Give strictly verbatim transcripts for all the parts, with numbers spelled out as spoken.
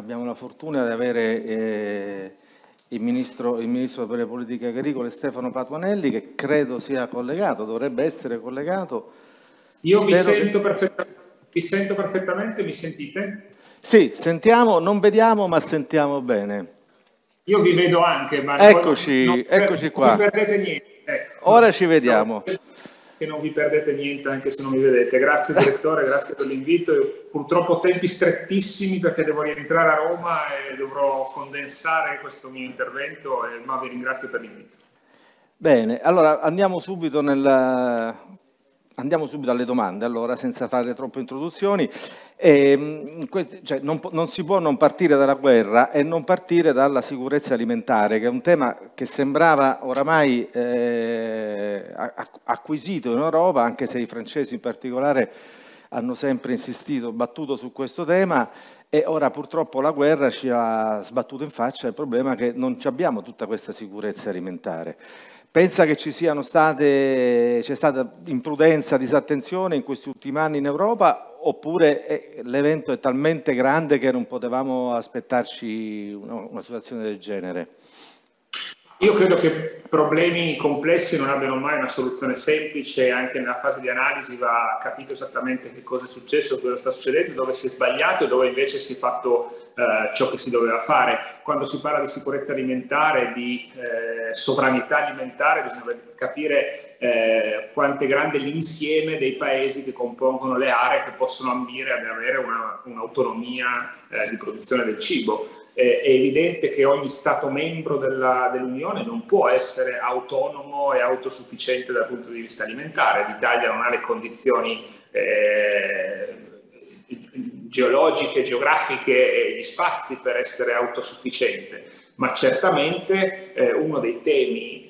Abbiamo la fortuna di avere eh, il, ministro, il Ministro per le Politiche Agricole Stefano Patuanelli, che credo sia collegato, dovrebbe essere collegato. Io vi sento, che... perfettamente, vi sento perfettamente, mi sentite? Sì, sentiamo, non vediamo ma sentiamo bene. Io vi vedo anche, ma eccoci, non, eccoci non qua. vi perdete niente. Ecco, ora ci vediamo. Che non vi perdete niente anche se non mi vedete. Grazie direttore, grazie per l'invito. Purtroppo tempi strettissimi perché devo rientrare a Roma e dovrò condensare questo mio intervento, ma vi ringrazio per l'invito. Bene, allora andiamo subito, nel, andiamo subito alle domande, allora, senza fare troppe introduzioni. E, cioè, non, non si può non partire dalla guerra e non partire dalla sicurezza alimentare, che è un tema che sembrava oramai eh, acquisito in Europa, anche se i francesi in particolare hanno sempre insistito, battuto su questo tema, e ora purtroppo la guerra ci ha sbattuto in faccia il problema che non abbiamo tutta questa sicurezza alimentare. Pensa che ci siano state, c'è stata imprudenza, disattenzione in questi ultimi anni in Europa, oppure l'evento è talmente grande che non potevamo aspettarci una, una situazione del genere? Io credo che problemi complessi non abbiano mai una soluzione semplice, anche nella fase di analisi va capito esattamente che cosa è successo, cosa sta succedendo, dove si è sbagliato e dove invece si è fatto eh, ciò che si doveva fare. Quando si parla di sicurezza alimentare, di eh, sovranità alimentare, bisogna capire eh, quanto è grande l'insieme dei paesi che compongono le aree che possono ambire ad avere un'autonomia eh, di produzione del cibo. È evidente che ogni Stato membro dell'Unione non può essere autonomo e autosufficiente dal punto di vista alimentare. L'Italia non ha le condizioni eh, geologiche, geografiche e gli spazi per essere autosufficiente, ma certamente eh, uno dei temi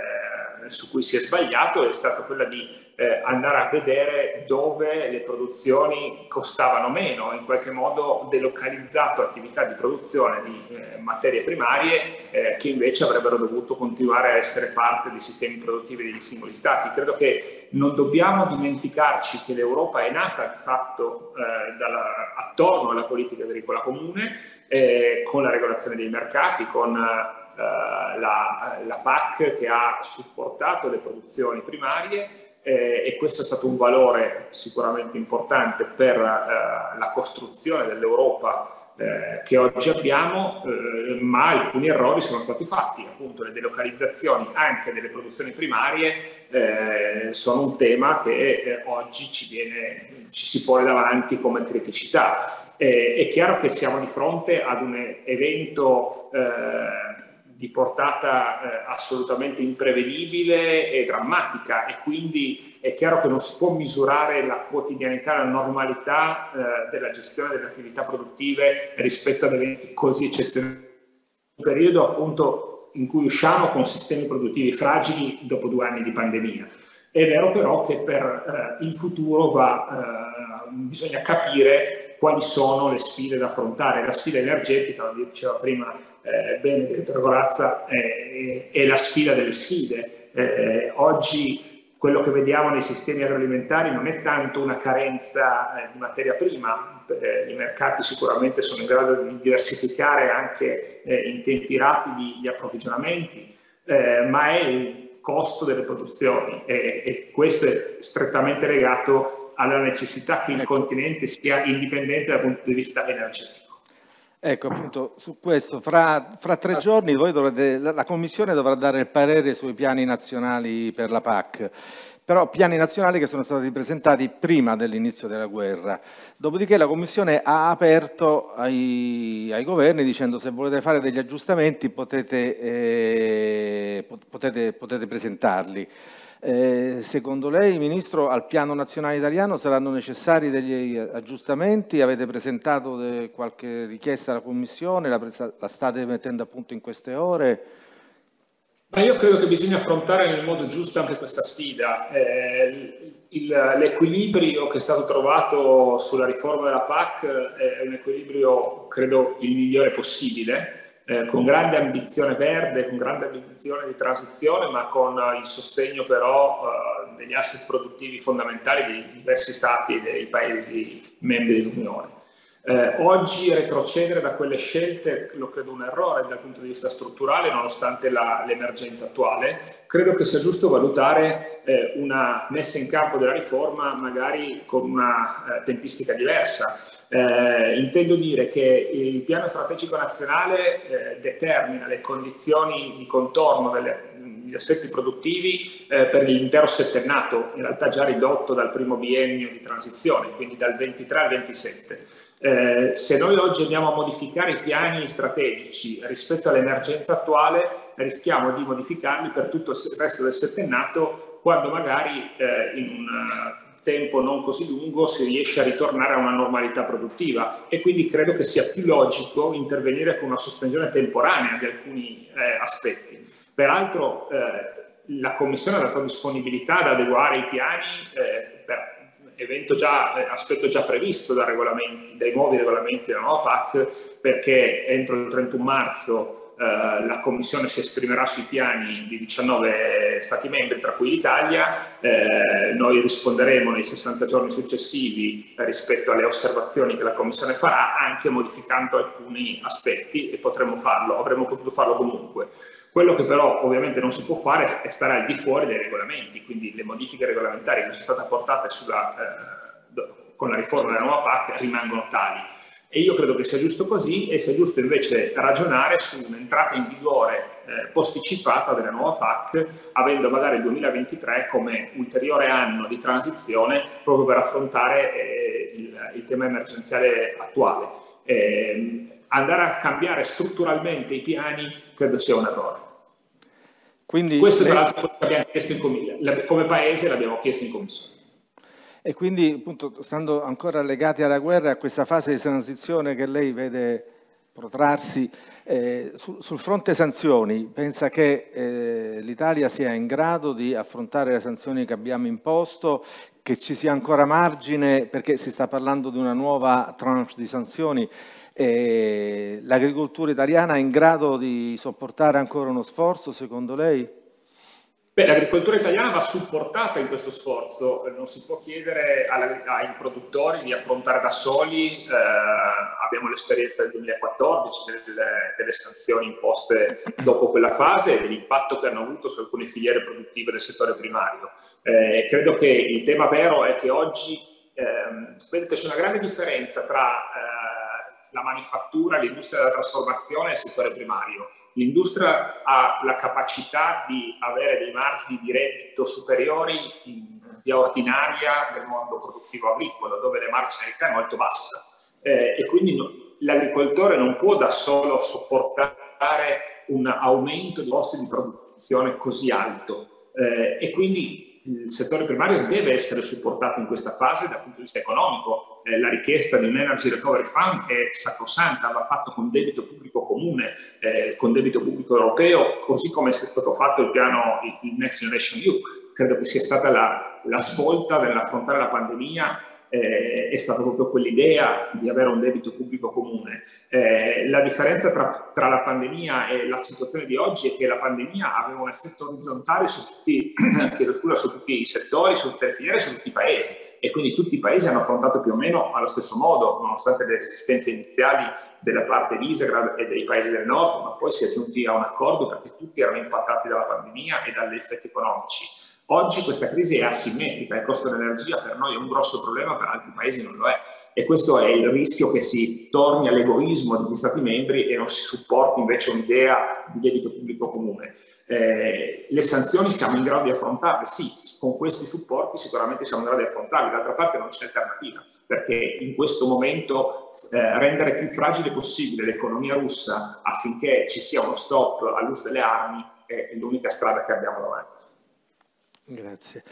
eh, su cui si è sbagliato è stato quello di Eh, andare a vedere dove le produzioni costavano meno, in qualche modo delocalizzato attività di produzione di eh, materie primarie eh, che invece avrebbero dovuto continuare a essere parte dei sistemi produttivi degli singoli stati. Credo che non dobbiamo dimenticarci che l'Europa è nata di fatto eh, dalla, attorno alla politica agricola comune, eh, con la regolazione dei mercati, con eh, la, la P A C che ha supportato le produzioni primarie. Eh, e questo è stato un valore sicuramente importante per eh, la costruzione dell'Europa eh, che oggi abbiamo, eh, ma alcuni errori sono stati fatti. Appunto, le delocalizzazioni anche delle produzioni primarie eh, sono un tema che eh, oggi ci, viene, ci si pone davanti come criticità. Eh, è chiaro che siamo di fronte ad un evento eh, di portata eh, assolutamente imprevedibile e drammatica, e quindi è chiaro che non si può misurare la quotidianità, la normalità eh, della gestione delle attività produttive rispetto ad eventi così eccezionali. Un periodo appunto in cui usciamo con sistemi produttivi fragili dopo due anni di pandemia. È vero però che per eh, il futuro va, eh, bisogna capire quali sono le sfide da affrontare. La sfida energetica, come diceva prima Eh, bene, direttore Corazza, eh, è la sfida delle sfide. Eh, oggi quello che vediamo nei sistemi agroalimentari non è tanto una carenza eh, di materia prima, eh, i mercati sicuramente sono in grado di diversificare anche eh, in tempi rapidi gli approvvigionamenti, eh, ma è il costo delle produzioni e, e questo è strettamente legato alla necessità che il continente sia indipendente dal punto di vista energetico. Ecco, appunto, su questo, fra, fra tre giorni voi dovrete, la, la Commissione dovrà dare il parere sui piani nazionali per la P A C, però piani nazionali che sono stati presentati prima dell'inizio della guerra. Dopodiché la Commissione ha aperto ai, ai governi dicendo se volete fare degli aggiustamenti potete, eh, potete, potete presentarli. Eh, secondo lei, Ministro, al piano nazionale italiano saranno necessari degli aggiustamenti? Avete presentato de, qualche richiesta alla Commissione? La, la state mettendo a punto in queste ore? Ma io credo che bisogna affrontare nel modo giusto anche questa sfida. Eh, l'equilibrio che è stato trovato sulla riforma della P A C è un equilibrio, credo, il migliore possibile. Eh, con grande ambizione verde, con grande ambizione di transizione, ma con uh, il sostegno però uh, degli asset produttivi fondamentali dei diversi stati e dei paesi membri dell'Unione. Eh, oggi retrocedere da quelle scelte lo credo un errore dal punto di vista strutturale, nonostante l'emergenza attuale. Credo che sia giusto valutare eh, una messa in campo della riforma magari con una eh, tempistica diversa. Eh, intendo dire che il piano strategico nazionale eh, determina le condizioni di contorno delle, degli assetti produttivi eh, per l'intero settennato, in realtà già ridotto dal primo biennio di transizione, quindi dal ventitré al ventisette. Eh, se noi oggi andiamo a modificare i piani strategici rispetto all'emergenza attuale, rischiamo di modificarli per tutto il resto del settennato, quando magari eh, in un tempo non così lungo si riesce a ritornare a una normalità produttiva, e quindi credo che sia più logico intervenire con una sospensione temporanea di alcuni eh, aspetti. Peraltro eh, la Commissione ha dato disponibilità ad adeguare i piani eh, per evento già, aspetto già previsto dai, regolamenti, dai nuovi regolamenti della nuova P A C, perché entro il trentuno marzo eh, la Commissione si esprimerà sui piani di diciannove Stati membri, tra cui l'Italia. Eh, noi risponderemo nei sessanta giorni successivi rispetto alle osservazioni che la Commissione farà, anche modificando alcuni aspetti, e potremo farlo, avremmo potuto farlo comunque. Quello che però ovviamente non si può fare è stare al di fuori dei regolamenti, quindi le modifiche regolamentari che sono state apportate sulla, eh, con la riforma della nuova P A C rimangono tali. E io credo che sia giusto così, e sia giusto invece ragionare su un'entrata in vigore eh, posticipata della nuova P A C, avendo magari il duemilaventitré come ulteriore anno di transizione proprio per affrontare eh, il, il tema emergenziale attuale. Eh, andare a cambiare strutturalmente i piani credo sia un errore. Quindi questo tra l'altro abbiamo chiesto in commissione, come Paese l'abbiamo chiesto in commissione. E quindi, appunto, stando ancora legati alla guerra, a questa fase di transizione che lei vede protrarsi, eh, su, sul fronte sanzioni, pensa che eh, l'Italia sia in grado di affrontare le sanzioni che abbiamo imposto, che ci sia ancora margine, perché si sta parlando di una nuova tranche di sanzioni? Eh, l'agricoltura italiana è in grado di sopportare ancora uno sforzo, secondo lei? Beh, l'agricoltura italiana va supportata in questo sforzo, non si può chiedere ai produttori di affrontare da soli. Eh, abbiamo l'esperienza del duemilaquattordici, delle, delle sanzioni imposte dopo quella fase e dell'impatto che hanno avuto su alcune filiere produttive del settore primario. Eh, credo che il tema vero è che oggi eh, vedete, c'è una grande differenza tra eh, la manifattura, l'industria della trasformazione e il settore primario. L'industria ha la capacità di avere dei margini di reddito superiori in via ordinaria del mondo produttivo agricolo, dove la marginalità è molto bassa. Eh, e quindi no, l'agricoltore non può da solo sopportare un aumento di costi di produzione così alto. Eh, e quindi il settore primario deve essere supportato in questa fase dal punto di vista economico. Eh, la richiesta di un Energy Recovery Fund è sacrosanta, va fatto con debito pubblico comune, eh, con debito pubblico europeo, così come è stato fatto il piano, il Next Generation E U. Credo che sia stata la, la svolta nell'affrontare la pandemia, eh, è stata proprio quell'idea di avere un debito pubblico comune. Eh, la differenza tra, tra la pandemia e la situazione di oggi è che la pandemia aveva un effetto orizzontale su tutti, chiedo scusa, su tutti i settori, su tutte le filiere, su tutti i paesi, e quindi tutti i paesi hanno affrontato più o meno allo stesso modo, nonostante le resistenze iniziali della parte di Visegrad e dei paesi del nord, ma poi si è giunti a un accordo perché tutti erano impattati dalla pandemia e dagli effetti economici. Oggi questa crisi è asimmetrica, il costo dell'energia per noi è un grosso problema, per altri paesi non lo è, e questo è il rischio, che si torni all'egoismo degli Stati membri e non si supporti invece un'idea di debito pubblico comune. Eh, le sanzioni siamo in grado di affrontarle? Sì, con questi supporti sicuramente siamo in grado di affrontarle, d'altra parte non c'è alternativa, perché in questo momento eh, rendere più fragile possibile l'economia russa affinché ci sia uno stop all'uso delle armi è l'unica strada che abbiamo davanti. Grazie.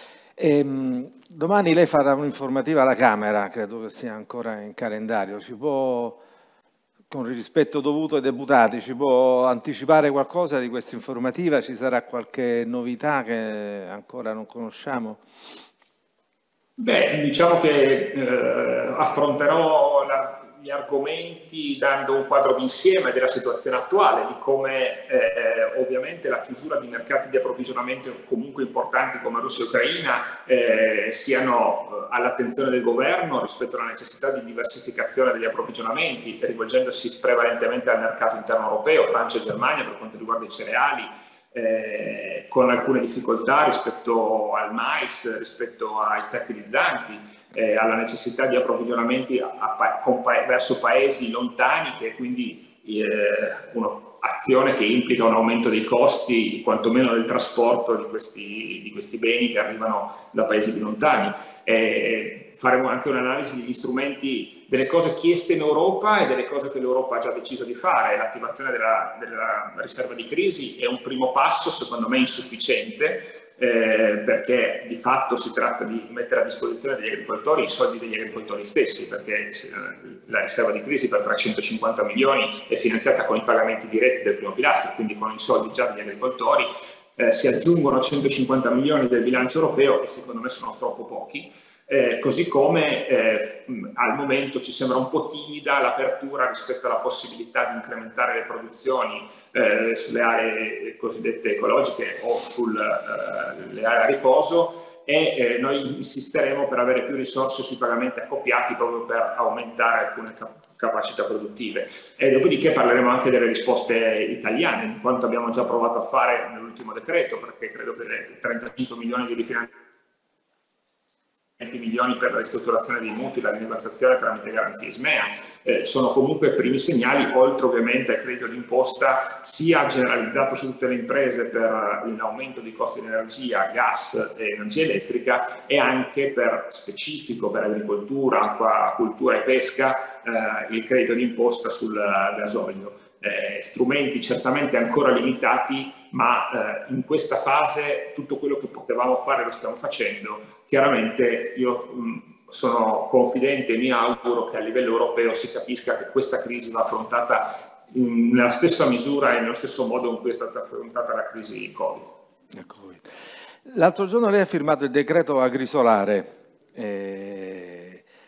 Ehm, domani lei farà un'informativa alla Camera, credo che sia ancora in calendario. Ci può, con il rispetto dovuto ai deputati, ci può anticipare qualcosa di questa informativa? Ci sarà qualche novità che ancora non conosciamo? Beh, diciamo che eh, affronterò la, gli argomenti dando un quadro d'insieme della situazione attuale, di come eh, ovviamente la chiusura di mercati di approvvigionamento comunque importanti come Russia e Ucraina eh, siano all'attenzione del governo rispetto alla necessità di diversificazione degli approvvigionamenti, rivolgendosi prevalentemente al mercato interno europeo, Francia e Germania per quanto riguarda i cereali, Eh, con alcune difficoltà rispetto al mais, rispetto ai fertilizzanti, eh, alla necessità di approvvigionamenti a, a, con, verso paesi lontani, che quindi eh, un'azione che implica un aumento dei costi, quantomeno del trasporto di questi, di questi beni che arrivano da paesi più lontani. Eh, faremo anche un'analisi degli strumenti, delle cose chieste in Europa e delle cose che l'Europa ha già deciso di fare. L'attivazione della, della riserva di crisi è un primo passo, secondo me insufficiente, eh, perché di fatto si tratta di mettere a disposizione degli agricoltori i soldi degli agricoltori stessi, perché la riserva di crisi per trecentocinquanta milioni è finanziata con i pagamenti diretti del primo pilastro, quindi con i soldi già degli agricoltori. Eh, si aggiungono centocinquanta milioni del bilancio europeo e secondo me sono troppo pochi. Eh, così come eh, al momento ci sembra un po' timida l'apertura rispetto alla possibilità di incrementare le produzioni eh, sulle aree cosiddette ecologiche o sulle eh, aree a riposo, e eh, noi insisteremo per avere più risorse sui pagamenti accoppiati proprio per aumentare alcune cap capacità produttive. E dopodiché parleremo anche delle risposte italiane, di quanto abbiamo già provato a fare nell'ultimo decreto, perché credo che le trentacinque milioni di rifinanziamento, venti milioni per la ristrutturazione dei mutui, la rinegoziazione tramite garanzie ISMEA, eh, sono comunque primi segnali, oltre ovviamente al credito d'imposta sia generalizzato su tutte le imprese per l'aumento dei costi di energia, gas e energia elettrica, e anche per specifico per agricoltura, acquacoltura e pesca, eh, il credito d'imposta sul gasolio. Eh, strumenti certamente ancora limitati, ma eh, in questa fase tutto quello che potevamo fare lo stiamo facendo. Chiaramente io mh, sono confidente e mi auguro che a livello europeo si capisca che questa crisi va affrontata in, nella stessa misura e nello stesso modo in cui è stata affrontata la crisi Covid. L'altro giorno lei ha firmato il decreto agrisolare. Eh...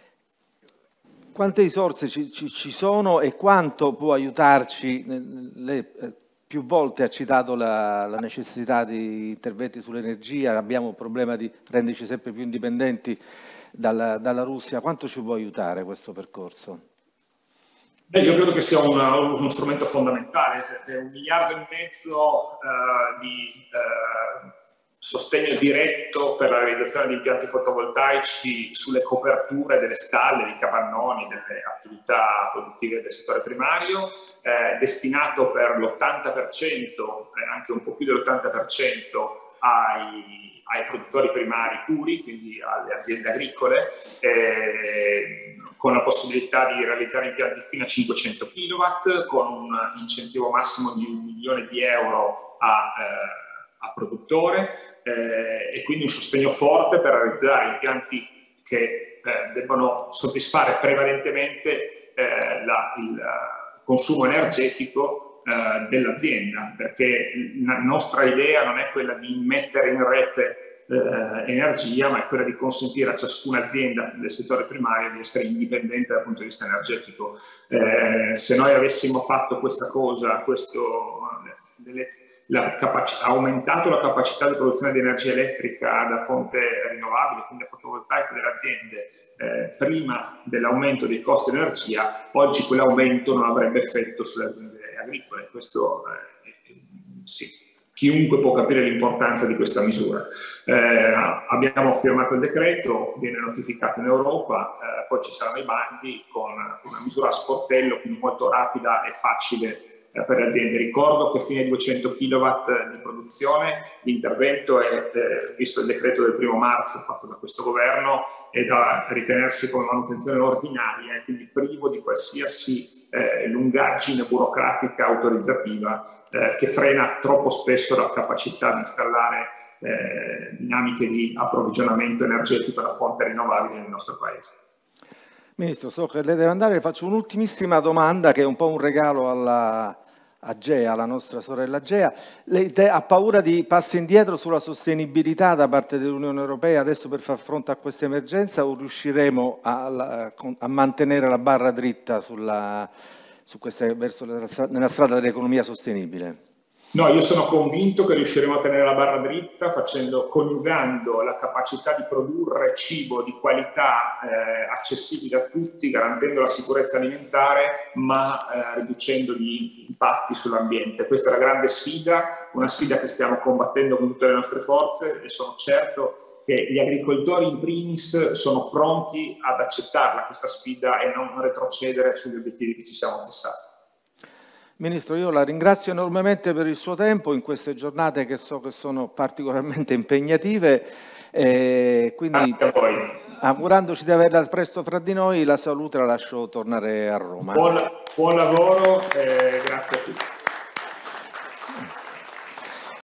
Quante risorse ci, ci, ci sono e quanto può aiutarci? Lei più volte ha citato la, la necessità di interventi sull'energia, abbiamo un problema di renderci sempre più indipendenti dalla, dalla Russia. Quanto ci può aiutare questo percorso? Beh, io credo che sia una, uno strumento fondamentale, perché un miliardo e mezzo uh, di uh, sostegno diretto per la realizzazione di impianti fotovoltaici sulle coperture delle stalle, dei capannoni, delle attività produttive del settore primario, eh, destinato per l'ottanta per cento, eh, anche un po' più dell'ottanta per cento ai, ai produttori primari puri, quindi alle aziende agricole, eh, con la possibilità di realizzare impianti fino a cinquecento chilowatt, con un incentivo massimo di un milione di euro a, eh, a produttore, eh, e quindi un sostegno forte per realizzare impianti che eh, debbano soddisfare prevalentemente eh, la, il consumo energetico eh, dell'azienda, perché la nostra idea non è quella di mettere in rete Eh, energia, ma è quella di consentire a ciascuna azienda del settore primario di essere indipendente dal punto di vista energetico. Eh, se noi avessimo fatto questa cosa, questo, delle, la aumentato la capacità di produzione di energia elettrica da fonte rinnovabile, quindi a fotovoltaico delle aziende, eh, prima dell'aumento dei costi di energia, oggi quell'aumento non avrebbe effetto sulle aziende agricole. Questo eh, sì. Chiunque può capire l'importanza di questa misura. Eh, abbiamo firmato il decreto, viene notificato in Europa, eh, poi ci saranno i bandi con una misura a sportello, quindi molto rapida e facile eh, per le aziende. Ricordo che fino ai duecento chilowatt di produzione l'intervento è, eh, visto il decreto del primo marzo fatto da questo governo, è da ritenersi come manutenzione ordinaria e quindi privo di qualsiasi Eh, lungaggine burocratica autorizzativa eh, che frena troppo spesso la capacità di installare eh, dinamiche di approvvigionamento energetico da fonte rinnovabile nel nostro Paese. Ministro, so che lei deve andare, le faccio un'ultimissima domanda che è un po' un regalo alla, Agea, la nostra sorella Agea. Lei ha paura di passi indietro sulla sostenibilità da parte dell'Unione Europea adesso per far fronte a questa emergenza, o riusciremo a, a mantenere la barra dritta sulla, su questa, verso la, nella strada dell'economia sostenibile? No, io sono convinto che riusciremo a tenere la barra dritta facendo, coniugando la capacità di produrre cibo di qualità eh, accessibile a tutti, garantendo la sicurezza alimentare, ma eh, riducendo gli impatti sull'ambiente. Questa è la grande sfida, una sfida che stiamo combattendo con tutte le nostre forze, e sono certo che gli agricoltori in primis sono pronti ad accettarla questa sfida e non retrocedere sugli obiettivi che ci siamo fissati. Ministro, io la ringrazio enormemente per il suo tempo in queste giornate che so che sono particolarmente impegnative, e quindi augurandoci di averla presto fra di noi, la salute la lascio tornare a Roma. Buon, buon lavoro e grazie a tutti.